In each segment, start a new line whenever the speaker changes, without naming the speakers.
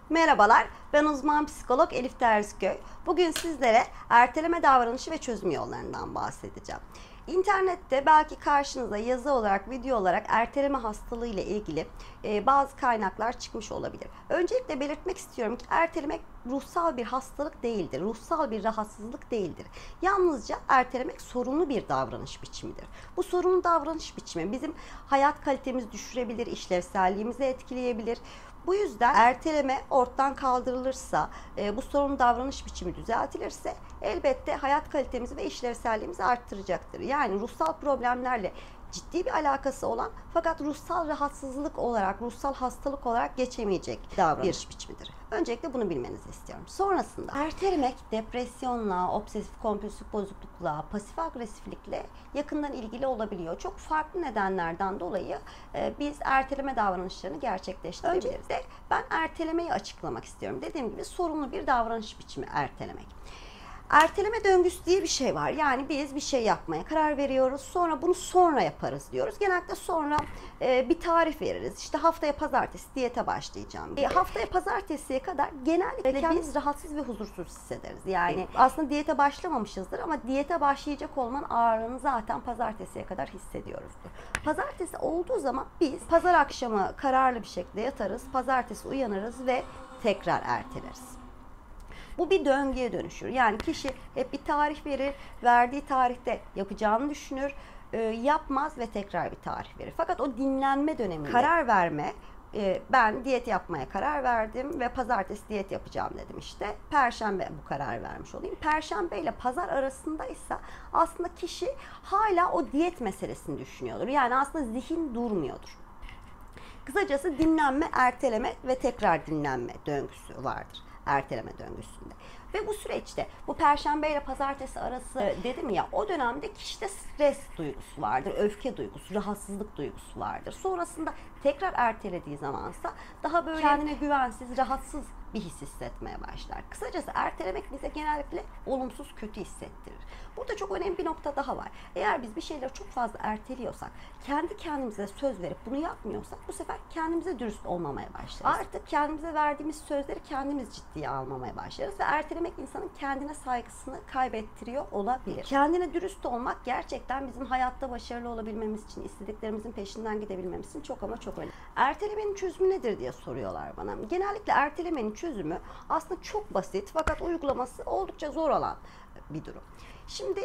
Merhabalar, ben uzman psikolog Elif Terziköy. Bugün sizlere erteleme davranışı ve çözüm yollarından bahsedeceğim. İnternette belki karşınıza yazı olarak, video olarak erteleme hastalığı ile ilgili bazı kaynaklar çıkmış olabilir. Öncelikle belirtmek istiyorum ki ertelemek ruhsal bir hastalık değildir, ruhsal bir rahatsızlık değildir. Yalnızca ertelemek sorunlu bir davranış biçimidir. Bu sorunlu davranış biçimi bizim hayat kalitemizi düşürebilir, işlevselliğimizi etkileyebilir. Bu yüzden erteleme ortadan kaldırılırsa, bu sorunlu davranış biçimi düzeltilirse elbette hayat kalitemizi ve işlevselliğimizi arttıracaktır. Yani ruhsal problemlerle ciddi bir alakası olan fakat ruhsal rahatsızlık olarak, ruhsal hastalık olarak geçemeyecek davranış biçimidir. Öncelikle bunu bilmenizi istiyorum. Sonrasında ertelemek depresyonla, obsesif kompulsif bozuklukla, pasif agresiflikle yakından ilgili olabiliyor. Çok farklı nedenlerden dolayı biz erteleme davranışlarını gerçekleştirebiliriz. Öncelikle ben ertelemeyi açıklamak istiyorum. Dediğim gibi sorunlu bir davranış biçimi ertelemek. Erteleme döngüsü diye bir şey var. Yani biz bir şey yapmaya karar veriyoruz. Sonra bunu sonra yaparız diyoruz. Genellikle sonra bir tarih veririz. İşte haftaya pazartesi diyete başlayacağım. Haftaya pazartesiye kadar genellikle biz rahatsız ve huzursuz hissederiz. Yani aslında diyete başlamamışızdır ama diyete başlayacak olmanın ağırlığını zaten pazartesiye kadar hissediyoruzdur. Pazartesi olduğu zaman biz pazar akşamı kararlı bir şekilde yatarız. Pazartesi uyanırız ve tekrar erteleriz. Bu bir döngüye dönüşür. Yani kişi hep bir tarih verir, verdiği tarihte yapacağını düşünür, yapmaz ve tekrar bir tarih verir. Fakat o dinlenme döneminde karar verme, ben diyet yapmaya karar verdim ve pazartesi diyet yapacağım dedim işte. Perşembe bu karar vermiş olayım. Perşembe ile pazar arasındaysa aslında kişi hala o diyet meselesini düşünüyordur. Yani aslında zihin durmuyordur. Kısacası dinlenme, erteleme ve tekrar dinlenme döngüsü vardır. Erteleme döngüsünde. Ve bu süreçte bu perşembe ile pazartesi arası dedim ya, o dönemde kişide stres duygusu vardır, öfke duygusu, rahatsızlık duygusu vardır. Sonrasında tekrar ertelediği zamansa daha böyle kendine güvensiz, rahatsız bir his hissetmeye başlar. Kısacası ertelemek bize genellikle olumsuz, kötü hissettirir. Burada çok önemli bir nokta daha var. Eğer biz bir şeyleri çok fazla erteliyorsak, kendi kendimize söz verip bunu yapmıyorsak bu sefer kendimize dürüst olmamaya başlarız. Artık kendimize verdiğimiz sözleri kendimiz ciddiye almamaya başlarız ve ertelemek insanın kendine saygısını kaybettiriyor olabilir. Kendine dürüst olmak gerçekten bizim hayatta başarılı olabilmemiz için, istediklerimizin peşinden gidebilmemiz için çok ama çok önemli. Ertelemenin çözümü nedir diye soruyorlar bana. Genellikle ertelemenin çözümü aslında çok basit fakat uygulaması oldukça zor olan bir durum. Şimdi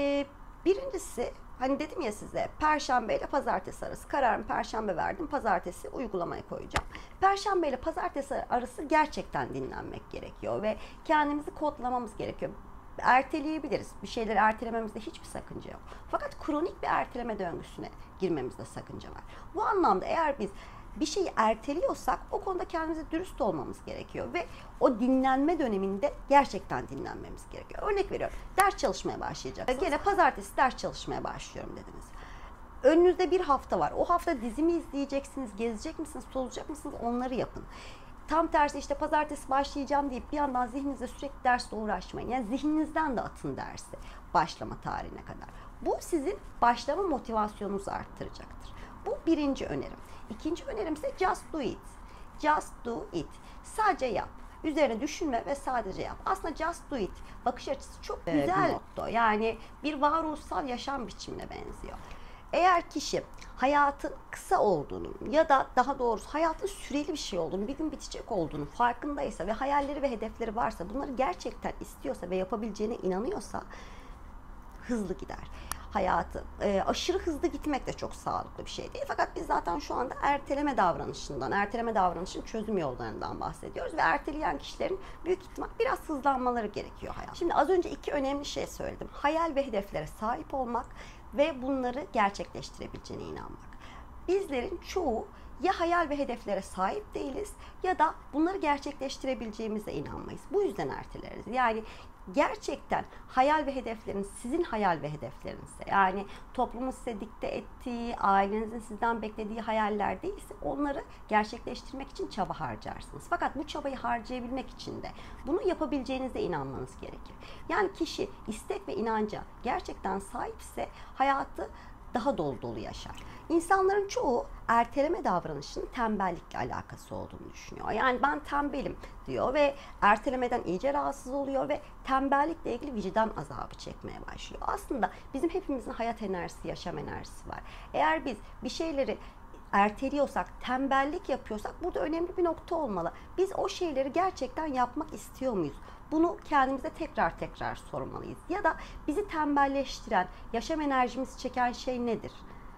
birincisi, hani dedim ya size, perşembe ile pazartesi arası kararımı perşembe verdim, pazartesi uygulamaya koyacağım. Perşembe ile pazartesi arası gerçekten dinlenmek gerekiyor ve kendimizi kodlamamız gerekiyor. Erteleyebiliriz. Bir şeyleri ertelememizde hiçbir sakınca yok. Fakat kronik bir erteleme döngüsüne girmemizde sakınca var. Bu anlamda eğer biz bir şeyi erteliyorsak o konuda kendimize dürüst olmamız gerekiyor ve o dinlenme döneminde gerçekten dinlenmemiz gerekiyor. Örnek veriyorum, ders çalışmaya başlayacaksınız. Gene pazartesi ders çalışmaya başlıyorum dediniz. Önünüzde bir hafta var. O hafta dizimi izleyeceksiniz, gezecek misiniz, tozacak mısınız, onları yapın. Tam tersi işte pazartesi başlayacağım deyip bir yandan zihninizde sürekli dersle uğraşmayın. Yani zihninizden de atın dersi başlama tarihine kadar. Bu sizin başlama motivasyonunuzu arttıracaktır. Bu birinci önerim. İkinci önerim ise just do it. Just do it. Sadece yap. Üzerine düşünme ve sadece yap. Aslında just do it bakış açısı çok güzel bir motto. Yani bir varoluşsal yaşam biçimine benziyor. Eğer kişi hayatın kısa olduğunu ya da daha doğrusu hayatın süreli bir şey olduğunu, bir gün bitecek olduğunu farkındaysa ve hayalleri ve hedefleri varsa, bunları gerçekten istiyorsa ve yapabileceğine inanıyorsa hızlı gider. Hayatı aşırı hızlı gitmek de çok sağlıklı bir şey değil. Fakat biz zaten şu anda erteleme davranışının çözüm yollarından bahsediyoruz ve erteleyen kişilerin büyük ihtimal biraz hızlanmaları gerekiyor hayat. Şimdi az önce iki önemli şey söyledim. Hayal ve hedeflere sahip olmak ve bunları gerçekleştirebileceğine inanmak. Bizlerin çoğu ya hayal ve hedeflere sahip değiliz ya da bunları gerçekleştirebileceğimize inanmayız. Bu yüzden erteleriz. Yani gerçekten hayal ve hedefleriniz sizin hayal ve hedeflerinizse, yani toplumun size dikte ettiği, ailenizin sizden beklediği hayaller değilse onları gerçekleştirmek için çaba harcarsınız. Fakat bu çabayı harcayabilmek için de bunu yapabileceğinize inanmanız gerekir. Yani kişi istek ve inanca gerçekten sahipse hayatı daha dolu dolu yaşar. İnsanların çoğu erteleme davranışının tembellikle alakası olduğunu düşünüyor. Yani ben tembelim diyor ve ertelemeden iyice rahatsız oluyor ve tembellikle ilgili vicdan azabı çekmeye başlıyor. Aslında bizim hepimizin hayat enerjisi, yaşam enerjisi var. Eğer biz bir şeyleri erteliyorsak, tembellik yapıyorsak burada önemli bir nokta olmalı. Biz o şeyleri gerçekten yapmak istiyor muyuz? Bunu kendimize tekrar tekrar sormalıyız. Ya da bizi tembelleştiren, yaşam enerjimizi çeken şey nedir?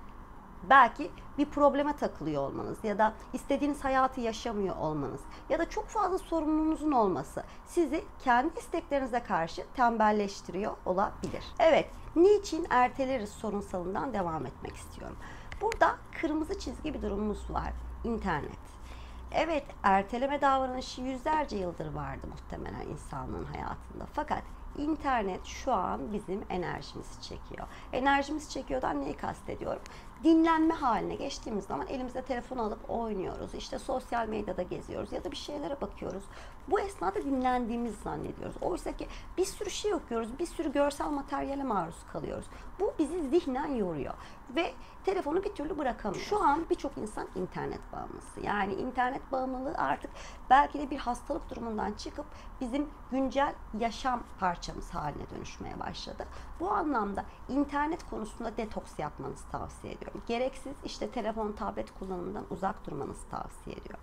Belki bir probleme takılıyor olmanız ya da istediğiniz hayatı yaşamıyor olmanız ya da çok fazla sorumluluğunuzun olması sizi kendi isteklerinize karşı tembelleştiriyor olabilir. Evet, niçin erteleriz sorunsalından devam etmek istiyorum. Burada kırmızı çizgi bir durumumuz var. İnternet. Evet, erteleme davranışı yüzlerce yıldır vardı muhtemelen insanlığın hayatında. Fakat internet şu an bizim enerjimizi çekiyor. Enerjimizi çekiyordan neyi kastediyorum? Dinlenme haline geçtiğimiz zaman elimizde telefonu alıp oynuyoruz. İşte sosyal medyada geziyoruz ya da bir şeylere bakıyoruz. Bu esnada dinlendiğimizi zannediyoruz. Oysa ki bir sürü şey okuyoruz, bir sürü görsel materyale maruz kalıyoruz. Bu bizi zihnen yoruyor ve telefonu bir türlü bırakamıyoruz. Şu an birçok insan internet bağımlısı. Yani internet bağımlılığı artık belki de bir hastalık durumundan çıkıp bizim güncel yaşam parçamız haline dönüşmeye başladı. Bu anlamda internet konusunda detoks yapmanızı tavsiye ediyorum. Gereksiz işte telefon, tablet kullanımından uzak durmanızı tavsiye ediyorum.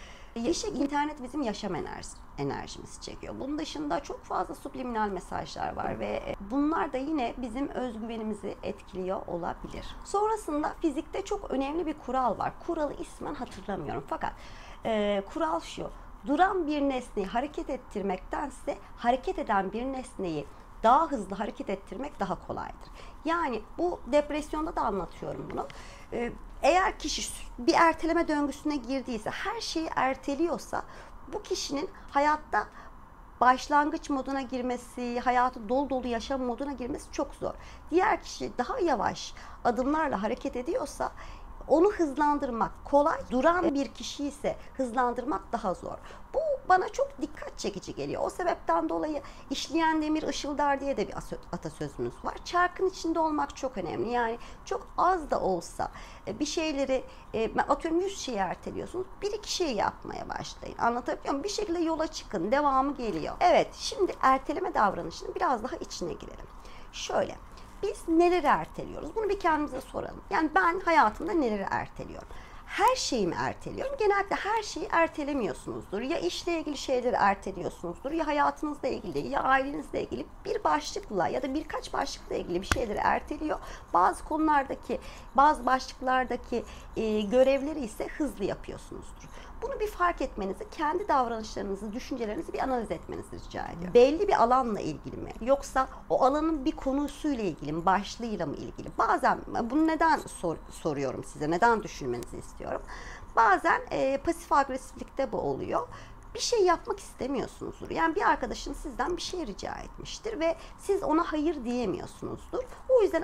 İnternet bizim yaşam enerjimizi çekiyor. Bunun dışında çok fazla subliminal mesajlar var ve bunlar da yine bizim özgüvenimizi etkiliyor olabilir. Sonrasında fizikte çok önemli bir kural var. Kuralı ismen hatırlamıyorum fakat kural şu: duran bir nesneyi hareket ettirmektense hareket eden bir nesneyi daha hızlı hareket ettirmek daha kolaydır. Yani bu depresyonda da anlatıyorum bunu. Eğer kişi bir erteleme döngüsüne girdiyse, her şeyi erteliyorsa bu kişinin hayatta başlangıç moduna girmesi, hayatı dolu dolu yaşam moduna girmesi çok zor. Diğer kişi daha yavaş adımlarla hareket ediyorsa onu hızlandırmak kolay, duran bir kişi ise hızlandırmak daha zor. Bu bana çok dikkat çekici geliyor. O sebepten dolayı işleyen demir ışıldar diye de bir atasözümüz var. Çarkın içinde olmak çok önemli. Yani çok az da olsa bir şeyleri, atıyorum 100 şeyi erteliyorsunuz. 1-2 şeyi yapmaya başlayın. Anlatabiliyor muyum? Bir şekilde yola çıkın. Devamı geliyor. Evet, şimdi erteleme davranışının biraz daha içine girelim. Şöyle. Biz neleri erteliyoruz? Bunu bir kendimize soralım. Yani ben hayatımda neleri erteliyorum? Her şeyi mi erteliyorum? Genellikle her şeyi ertelemiyorsunuzdur. Ya işle ilgili şeyleri erteliyorsunuzdur, ya hayatınızla ilgili, ya ailenizle ilgili bir başlıkla ya da birkaç başlıkla ilgili bir şeyleri erteliyor. Bazı konulardaki, bazı başlıklardaki görevleri ise hızlı yapıyorsunuzdur. Bunu bir fark etmenizi, kendi davranışlarınızı, düşüncelerinizi bir analiz etmenizi rica ediyorum. Belli bir alanla ilgili mi? Yoksa o alanın bir konusuyla ilgili mi? Başlığıyla mı ilgili? Bazen bunu neden soruyorum size? Neden düşünmenizi istiyorum? Bazen pasif agresiflikte bu oluyor. Bir şey yapmak istemiyorsunuzdur. Yani bir arkadaşın sizden bir şey rica etmiştir ve siz ona hayır diyemiyorsunuzdur. O yüzden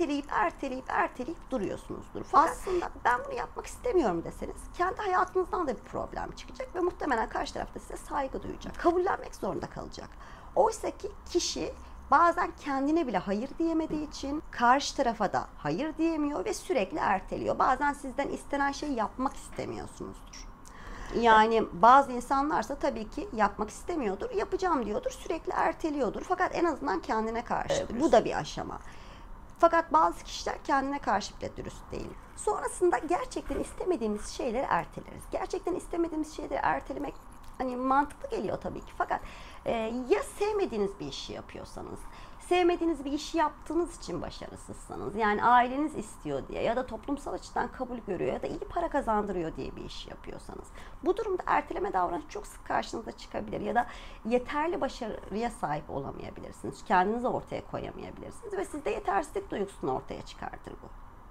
erteleyip duruyorsunuzdur. Fakat aslında ben bunu yapmak istemiyorum deseniz kendi hayatınızdan da bir problem çıkacak ve muhtemelen karşı tarafta size saygı duyacak. Kabullenmek zorunda kalacak. Oysa ki kişi bazen kendine bile hayır diyemediği için karşı tarafa da hayır diyemiyor ve sürekli erteliyor. Bazen sizden istenen şeyi yapmak istemiyorsunuzdur. Yani bazı insanlarsa tabii ki yapmak istemiyordur, yapacağım diyordur, sürekli erteliyordur. Fakat en azından kendine karşı. Bu da bir aşama. Fakat bazı kişiler kendine karşı bile dürüst değil. Sonrasında gerçekten istemediğimiz şeyleri erteleriz. Gerçekten istemediğimiz şeyleri ertelemek hani mantıklı geliyor tabii ki. Fakat ya sevmediğiniz bir işi yapıyorsanız, sevmediğiniz bir işi yaptığınız için başarısızsınız. Yani aileniz istiyor diye ya da toplumsal açıdan kabul görüyor ya da iyi para kazandırıyor diye bir iş yapıyorsanız. Bu durumda erteleme davranışı çok sık karşınıza çıkabilir ya da yeterli başarıya sahip olamayabilirsiniz. Kendinizi ortaya koyamayabilirsiniz ve sizde yetersizlik duygusunu ortaya çıkartır bu.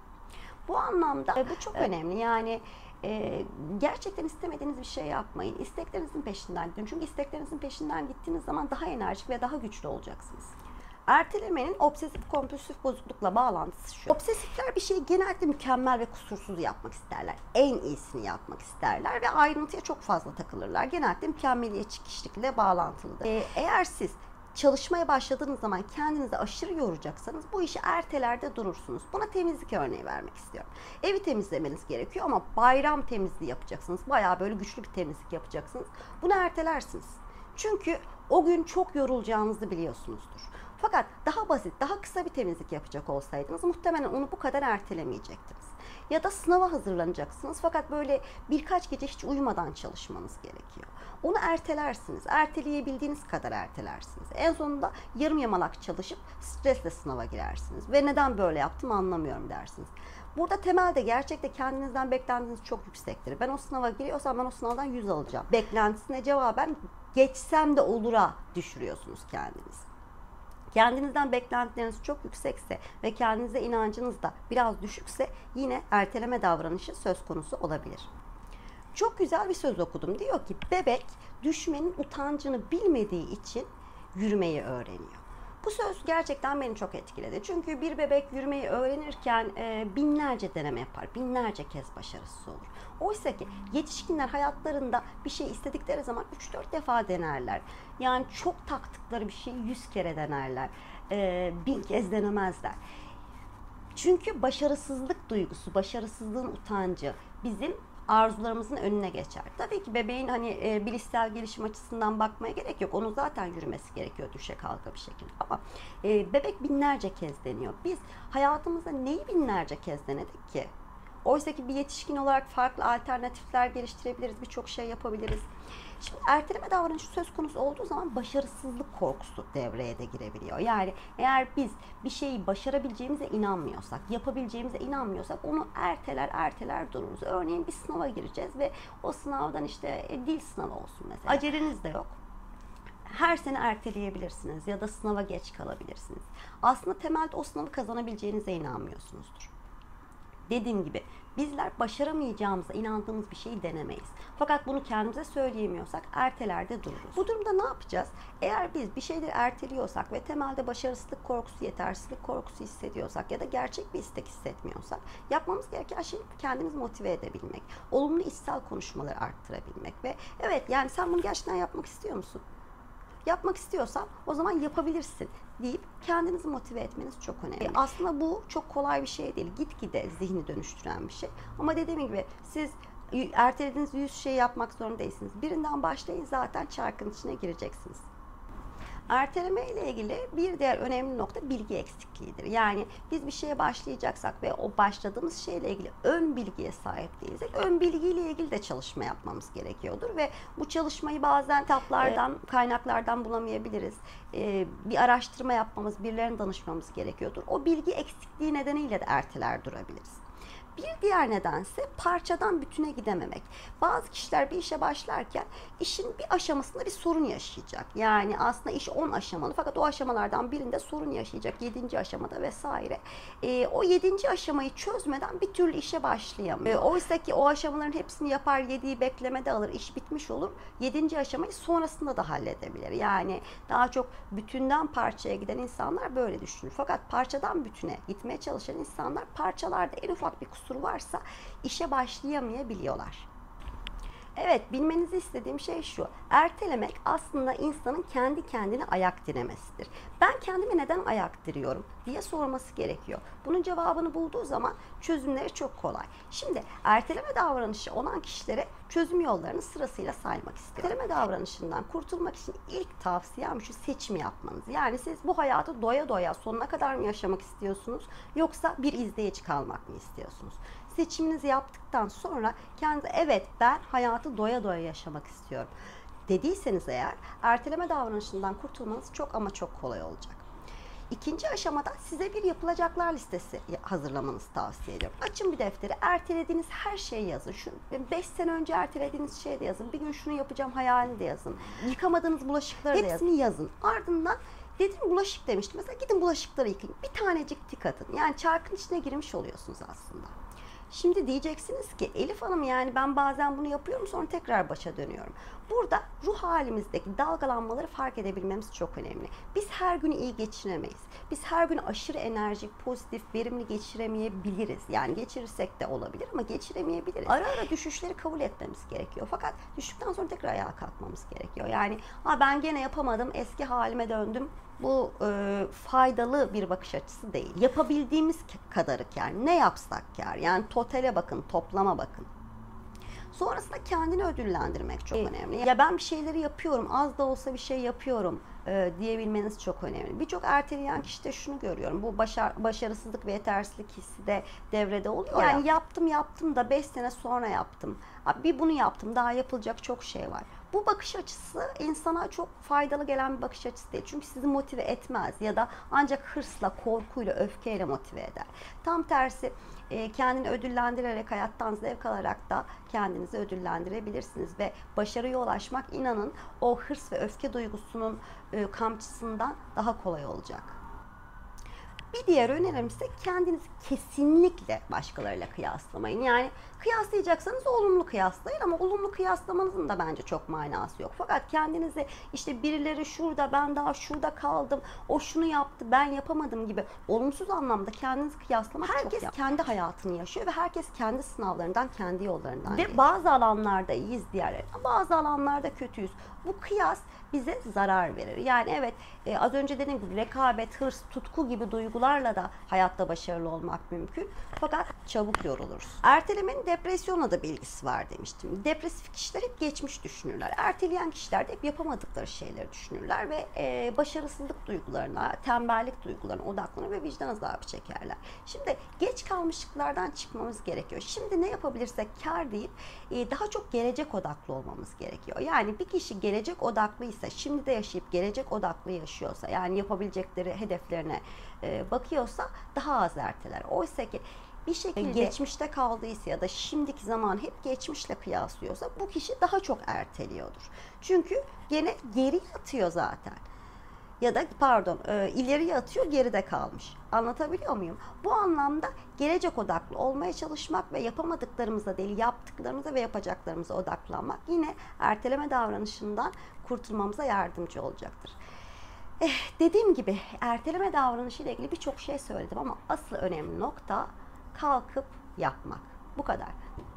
Bu anlamda bu çok önemli. Yani gerçekten istemediğiniz bir şey yapmayın. İsteklerinizin peşinden gidin. Çünkü isteklerinizin peşinden gittiğiniz zaman daha enerjik ve daha güçlü olacaksınız. Ertelemenin obsesif kompulsif bozuklukla bağlantısı şu: obsesifler bir şeyi genellikle mükemmel ve kusursuz yapmak isterler. En iyisini yapmak isterler ve ayrıntıya çok fazla takılırlar. Genellikle mükemmeliyetçi kişilikle bağlantılıdır. Eğer siz çalışmaya başladığınız zaman kendinizi aşırı yoracaksanız bu işi ertelerde durursunuz. Buna temizlik örneği vermek istiyorum. Evi temizlemeniz gerekiyor ama bayram temizliği yapacaksınız. Bayağı böyle güçlü bir temizlik yapacaksınız. Bunu ertelersiniz. Çünkü o gün çok yorulacağınızı biliyorsunuzdur. Fakat daha basit, daha kısa bir temizlik yapacak olsaydınız muhtemelen onu bu kadar ertelemeyecektiniz. Ya da sınava hazırlanacaksınız fakat böyle birkaç gece hiç uyumadan çalışmanız gerekiyor. Onu ertelersiniz. Erteleyebildiğiniz kadar ertelersiniz. En sonunda yarım yamalak çalışıp stresle sınava girersiniz. Ve neden böyle yaptım anlamıyorum dersiniz. Burada temelde gerçekte kendinizden beklentiniz çok yüksektir. Ben o sınava giriyorsam ben o sınavdan 100 alacağım. Beklentisine cevaben geçsem de olura düşürüyorsunuz kendinizi. Kendinizden beklentileriniz çok yüksekse ve kendinize inancınız da biraz düşükse yine erteleme davranışı söz konusu olabilir. Çok güzel bir söz okudum. Diyor ki bebek düşmenin utancını bilmediği için yürümeyi öğreniyor. Bu söz gerçekten beni çok etkiledi. Çünkü bir bebek yürümeyi öğrenirken binlerce deneme yapar, binlerce kez başarısız olur. Oysa ki yetişkinler hayatlarında bir şey istedikleri zaman 3-4 defa denerler. Yani çok taktıkları bir şeyi 100 kere denerler, 1000 kez denemezler. Çünkü başarısızlık duygusu, başarısızlığın utancı bizim arzularımızın önüne geçer. Tabii ki bebeğin bilişsel gelişim açısından bakmaya gerek yok. Onun zaten yürümesi gerekiyor düşe kalka bir şekilde. Ama bebek binlerce kez deniyor. Biz hayatımızda neyi binlerce kez denedik ki? Oysa ki bir yetişkin olarak farklı alternatifler geliştirebiliriz, birçok şey yapabiliriz. Şimdi erteleme davranışı söz konusu olduğu zaman başarısızlık korkusu devreye de girebiliyor. Yani eğer biz bir şeyi başarabileceğimize inanmıyorsak, yapabileceğimize inanmıyorsak onu erteler dururuz. Örneğin bir sınava gireceğiz ve o sınavdan dil sınavı olsun mesela. Aceleniz de yok. Her sene erteleyebilirsiniz ya da sınava geç kalabilirsiniz. Aslında temelde o sınavı kazanabileceğinize inanmıyorsunuzdur. Dediğim gibi bizler başaramayacağımıza inandığımız bir şeyi denemeyiz. Fakat bunu kendimize söyleyemiyorsak ertelerde dururuz. Bu durumda ne yapacağız? Eğer biz bir şeyleri erteliyorsak ve temelde başarısızlık korkusu, yetersizlik korkusu hissediyorsak ya da gerçek bir istek hissetmiyorsak yapmamız gereken şey kendimizi motive edebilmek. Olumlu içsel konuşmaları arttırabilmek ve evet yani sen bunu gerçekten yapmak istiyor musun? Yapmak istiyorsan o zaman yapabilirsin deyip kendinizi motive etmeniz çok önemli. Aslında bu çok kolay bir şey değil. Gitgide zihni dönüştüren bir şey. Ama dediğim gibi siz ertelediğiniz 100 şeyi yapmak zorunda değilsiniz. Birinden başlayın zaten çarkın içine gireceksiniz. Erteleme ile ilgili bir diğer önemli nokta bilgi eksikliğidir. Yani biz bir şeye başlayacaksak ve o başladığımız şeyle ilgili ön bilgiye sahip değilsek ön bilgiyle ilgili de çalışma yapmamız gerekiyordur ve bu çalışmayı bazen kitaplardan, kaynaklardan bulamayabiliriz. Bir araştırma yapmamız, birilerine danışmamız gerekiyordur. O bilgi eksikliği nedeniyle de erteler durabiliriz. Bir diğer nedense parçadan bütüne gidememek. Bazı kişiler bir işe başlarken işin bir aşamasında bir sorun yaşayacak. Yani aslında iş 10 aşamalı fakat o aşamalardan birinde sorun yaşayacak. 7. aşamada vesaire. O 7. aşamayı çözmeden bir türlü işe başlayamıyor. Oysa ki o aşamaların hepsini yapar, 7'yi beklemede alır, iş bitmiş olur. 7. aşamayı sonrasında da halledebilir. Yani daha çok bütünden parçaya giden insanlar böyle düşünür. Fakat parçadan bütüne gitmeye çalışan insanlar parçalarda en ufak bir kusur varsa işe başlayamayabiliyorlar. Evet, bilmenizi istediğim şey şu. Ertelemek aslında insanın kendi kendine ayak diremesidir. Ben kendime neden ayak diriyorum diye sorması gerekiyor. Bunun cevabını bulduğu zaman çözümleri çok kolay. Şimdi erteleme davranışı olan kişilere çözüm yollarını sırasıyla saymak istiyorum. Erteleme davranışından kurtulmak için ilk tavsiyem şu: seçim yapmanız. Yani siz bu hayatı doya doya sonuna kadar mı yaşamak istiyorsunuz yoksa bir izleyici kalmak mı istiyorsunuz? Seçiminizi yaptıktan sonra kendinize evet ben hayatı doya doya yaşamak istiyorum dediyseniz eğer erteleme davranışından kurtulmanız çok ama çok kolay olacak. İkinci aşamada size bir yapılacaklar listesi hazırlamanızı tavsiye ediyorum. Açın bir defteri, ertelediğiniz her şeyi yazın. Şu 5 sene önce ertelediğiniz şeyi de yazın. Bir gün şunu yapacağım hayalini de yazın. Yıkamadığınız bulaşıkları da yazın. Hepsini yazın. Ardından dedim bulaşık demiştim. Mesela gidin bulaşıkları yıkayın. Bir tanecik tik atın. Yani çarkın içine girmiş oluyorsunuz aslında. Şimdi diyeceksiniz ki Elif Hanım yani ben bazen bunu yapıyorum sonra tekrar başa dönüyorum. Burada ruh halimizdeki dalgalanmaları fark edebilmemiz çok önemli. Biz her gün iyi geçiremeyiz. Biz her gün aşırı enerjik, pozitif, verimli geçiremeyebiliriz. Yani geçirirsek de olabilir ama geçiremeyebiliriz. Ara ara düşüşleri kabul etmemiz gerekiyor. Fakat düştükten sonra tekrar ayağa kalkmamız gerekiyor. Yani ben gene yapamadım, eski halime döndüm. Bu faydalı bir bakış açısı değil. Yapabildiğimiz kadarı kâr. Ne yapsak kâr. Yani totale bakın, toplama bakın. Sonrasında kendini ödüllendirmek çok önemli. Ya ben bir şeyleri yapıyorum, az da olsa bir şey yapıyorum diyebilmeniz çok önemli. Birçok erteleyen kişide şunu görüyorum. Bu başarısızlık ve yetersizlik hissi de devrede oluyor. Yani yaptım da 5 sene sonra yaptım. Bir bunu yaptım, daha yapılacak çok şey var. Bu bakış açısı insana çok faydalı gelen bir bakış açısı değil. Çünkü sizi motive etmez ya da ancak hırsla, korkuyla, öfkeyle motive eder. Tam tersi kendini ödüllendirerek, hayattan zevk alarak da kendinizi ödüllendirebilirsiniz ve başarıya ulaşmak, inanın, o hırs ve öfke duygusunun kamçısından daha kolay olacak. Bir diğer önerim ise kendinizi kesinlikle başkalarıyla kıyaslamayın. Yani kıyaslayacaksanız olumlu kıyaslayın ama olumlu kıyaslamanızın da bence çok manası yok. Fakat kendinizi işte birileri şurada, ben daha şurada kaldım, o şunu yaptı, ben yapamadım gibi olumsuz anlamda kendinizi kıyaslamak çok yanlış. Herkes kendi hayatını yaşıyor ve herkes kendi sınavlarından, kendi yollarından geçiyor. Ve bazı alanlarda iyiyiz, diğerlerinde bazı alanlarda kötüyüz. Bu kıyas bize zarar verir. Yani evet, az önce dediğim gibi rekabet, hırs, tutku gibi duygularla da hayatta başarılı olmak mümkün. Fakat çabuk yoruluruz. Ertelemenin depresyonla da bilgisi var demiştim. Depresif kişiler hep geçmiş düşünürler. Erteleyen kişiler de hep yapamadıkları şeyleri düşünürler ve başarısızlık duygularına, tembellik duygularına odaklanır ve vicdan azabı çekerler. Şimdi geç kalmışlıklardan çıkmamız gerekiyor. Şimdi ne yapabilirsek kâr deyip daha çok gelecek odaklı olmamız gerekiyor. Yani bir kişi gelecek odaklıysa, şimdi de yaşayıp gelecek odaklı yaşıyorsa, yani yapabilecekleri hedeflerine bakıyorsa daha az erteler. Oysa ki bir şekilde geçmişte kaldıysa ya da şimdiki zaman hep geçmişle kıyaslıyorsa bu kişi daha çok erteliyordur. Çünkü gene geri atıyor zaten. Ya da ileriye atıyor, geride kalmış. Anlatabiliyor muyum? Bu anlamda gelecek odaklı olmaya çalışmak ve yapamadıklarımıza değil, yaptıklarımıza ve yapacaklarımıza odaklanmak yine erteleme davranışından kurtulmamıza yardımcı olacaktır. Dediğim gibi erteleme davranışı ile ilgili birçok şey söyledim ama asıl önemli nokta kalkıp yapmak. Bu kadar.